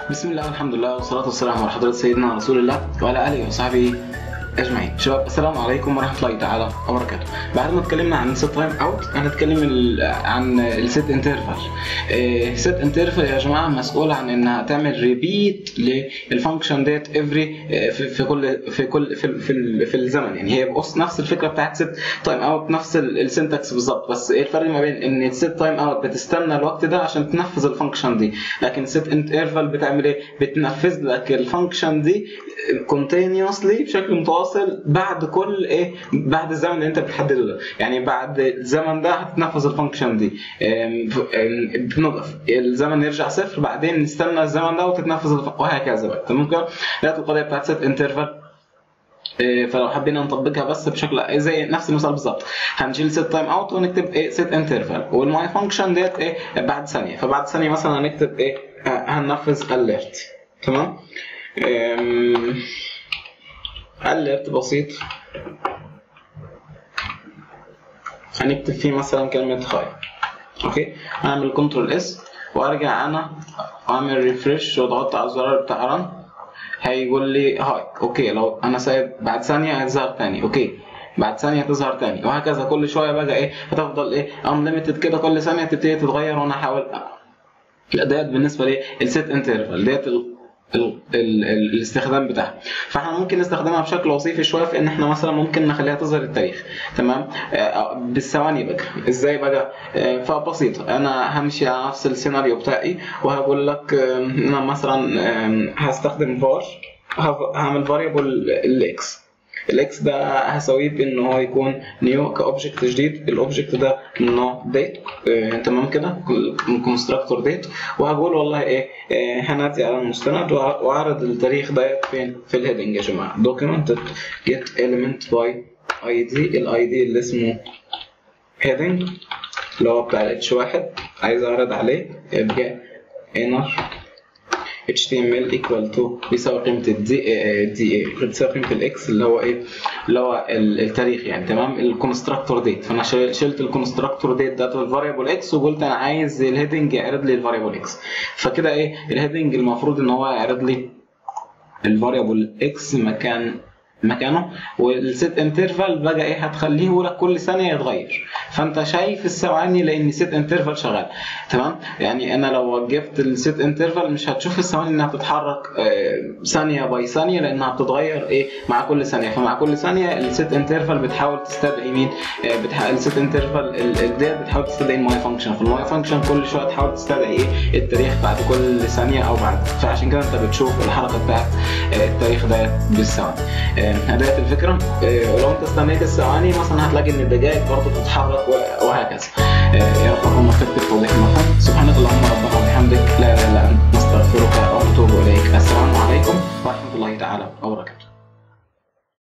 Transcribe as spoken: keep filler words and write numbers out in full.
بسم الله والحمد لله والصلاة والسلام على حضرة سيدنا رسول الله وعلى آله وصحبه أجمعين. شباب السلام عليكم ورحمة الله تعالى وبركاته. بعد ما اتكلمنا عن السيت تايم اوت هنتكلم عن السيت انترفال. السيت انترفال يا جماعة مسؤول عن انها تعمل ريبيت للفانكشن ديت افري في كل في كل في في, في الزمن. يعني هي بقص نفس الفكرة بتاعت سيت تايم اوت، نفس السنتكس بالظبط، بس ايه الفرق ما بين ان السيت تايم اوت بتستنى الوقت ده عشان تنفذ الفانكشن دي، لكن السيت انترفال بتعمل ايه؟ بتنفذ لك الفانكشن دي continuously بشكل متواصل بعد كل ايه بعد الزمن اللي انت بتحدده ده. يعني بعد الزمن ده هتنفذ الفانكشن دي، بنضف الزمن يرجع صفر، بعدين نستنى الزمن ده وتتنفذ وهكذا بقى. تمام كده؟ ده القضيه بتاعت سيت انترفال. فلو حبينا نطبقها بس بشكل زي نفس المثال بالظبط، هنشيل سيت تايم اوت ونكتب ايه سيت انترفال، والماي فانكشن ديت ايه بعد ثانيه، فبعد ثانيه مثلا هنكتب ايه هننفذ اليرت. تمام؟ اليرت بسيط هنكتب فيه مثلا كلمة هاي. اوكي، هعمل كنترول اس وارجع انا واعمل ريفرش واضغط على الزرار بتاع رن، هيقول لي هاي. اوكي، لو انا سايب بعد ثانية هتظهر تاني، اوكي بعد ثانية تظهر تاني، وهكذا كل شوية بقى ايه هتفضل ايه انليميتد كده، كل ثانية تبتدي تتغير وانا احاول. لا ديت بالنسبة لي السيت انترفال ديت ال ال ال الاستخدام بتاعها. فاحنا ممكن نستخدمها بشكل وظيفي شويه في ان احنا مثلا ممكن نخليها تظهر التاريخ. تمام؟ آه بالثواني بقى. ازاي بقى؟ آه فبسيطه، انا همشي على نفس السيناريو بتاعي وهقول لك آه انا مثلا آه هستخدم فار، هعمل فاريبل الاكس. الاكس ده هسويه بان هو يكون نيو كاوبجكت جديد. الاوبجكت ده من نوع ديت. آه، تمام كده، كونستراكتور ديت، وهقول والله ايه آه، هناتي على المستند واعرض التاريخ ديت فين في الهيدنج يا جماعه. دوكيمنت جيت element باي اي دي، الاي دي اللي اسمه هيدنج اللي هو بتاع الاتش واحد عايز اعرض عليه، يبقى inner اتش تي ام ال equal to بيساوي قيمة الدي دي بتساوي قيمة الاكس اللي هو ايه اللي هو التاريخ يعني. تمام؟ الكونستراكتور ديت، فانا شلت الكونستراكتور ديت ده الفاريبل اكس وقلت انا عايز الهيدنج يعرض لي الفاريبل اكس. فكده ايه الهيدنج المفروض ان هو يعرض لي الفاريبل اكس مكان مكانه، والسيت انترفال بقى ايه هتخليه لك كل ثانيه يتغير. فانت شايف الثواني لان سيت انترفال شغال. تمام؟ يعني انا لو وقفت السيت انترفال مش هتشوف الثواني انها بتتحرك ثانيه باي ثانيه، لانها بتتغير ايه مع كل ثانيه. فمع كل ثانيه السيت انترفال بتحاول تستدعي مين؟ بتحاول السيت انترفال ديت بتحاول تستدعي الماي فانكشن. فالماي فانكشن كل شويه تحاول تستدعي ايه التاريخ بعد كل ثانيه او بعد، فعشان كده انت بتشوف الحركه بتاعت التاريخ ديت بالثواني. هداية الفكرة. ولو انت استنيت الثواني مثلا هتلاقي ان الدقائق برضه بتتحرك وهكذا. يا رب اكون وفقت في توضيح المفهوم. سبحانك اللهم ربنا